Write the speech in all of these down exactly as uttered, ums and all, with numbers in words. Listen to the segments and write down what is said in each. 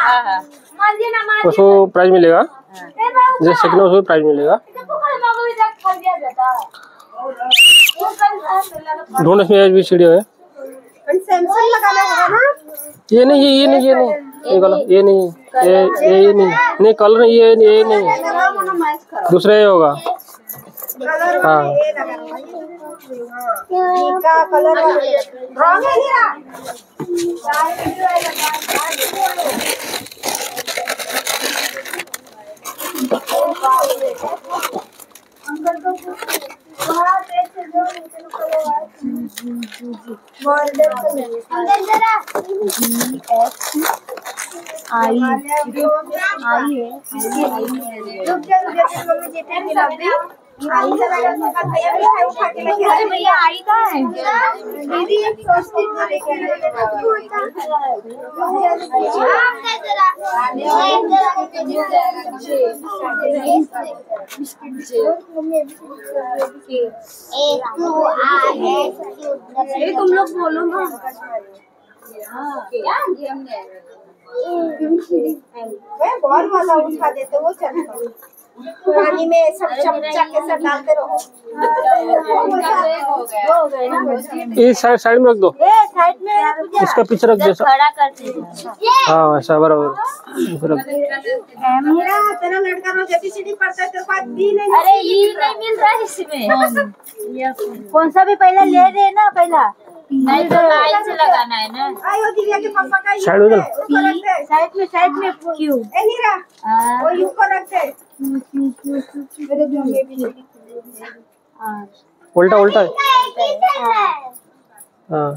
उसको प्राइज मिलेगा, जो सेकंड उसको प्राइज मिलेगा। ढूंढ इसमें एच बी सी डी है। सैमसंग लगाना होगा ना? ये नहीं, ये नहीं, ये नहीं, ये कलर, ये नहीं, ये ये ये नहीं, नहीं कलर, ये ये नहीं, दूसरा ये होगा। हाँ कलर रंग है ना? आई आई भैया आई का है दीदी तुम लोग बोलो ना बॉल वाला उठा देते वो चलता पानी में सब चमचा के सब डालते रहो। इस साइड साइड में रख दो, साइड में इसका पीछे रख दो, खड़ा करते हाँ ऐसा बराबर। मेरा तेरा लड़का रोज एबीसीडी पढ़ता है तो बात भी नहीं। अरे ये नहीं मिल रहा है इसमें। कौन सा भी पहले ले रहे ना, पहला नहीं तो लाइन से लगाना है ना। आयो दिव्या के पापा का साइड में साइड में साइड में क्यों ए नीरा वो यू को रखते उल्टा उल्टा है। हाँ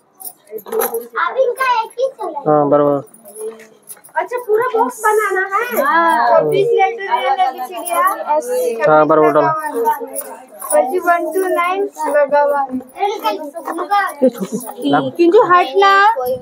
हाँ बराबर। अच्छा पूरा बॉक्स बनाना है। चौबीस लेटर हाँ बराबर डालो। वन टू नाइन लगा हुआ किंतु हटना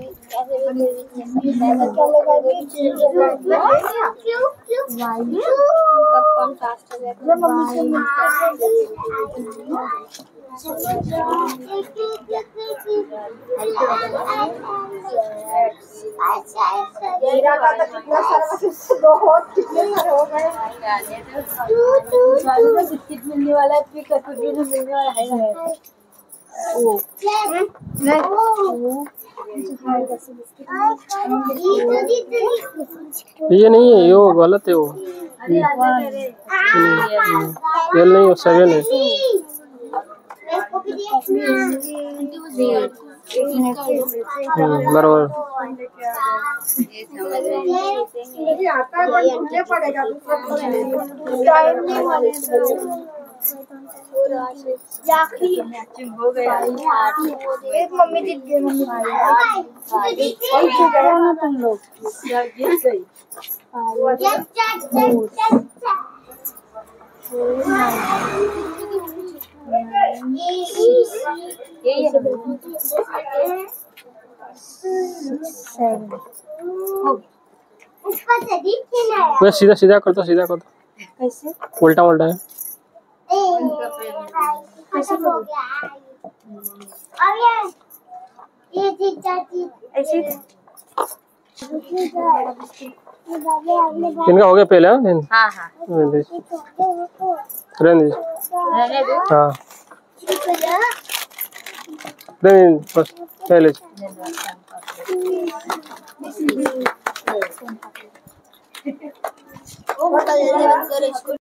बिस्किट मिलने वाला है, कटोरी में मिलने वाला है। ओ ये नहीं है, ये वो गलत है, वो ये नहीं, वो सेवन है। बराबर एक मम्मी जीत गई, मम्मी तुम लोग जीत गई। वह सीधा सीधा कर दो, सीधा कर दो। कैसे उल्टा उल्टा है। कैसे हो गया अब ये ये चीज ऐसे इनका हो गया पहले। हाँ हाँ हाँ रहने दो। हाँ नहीं बस पहले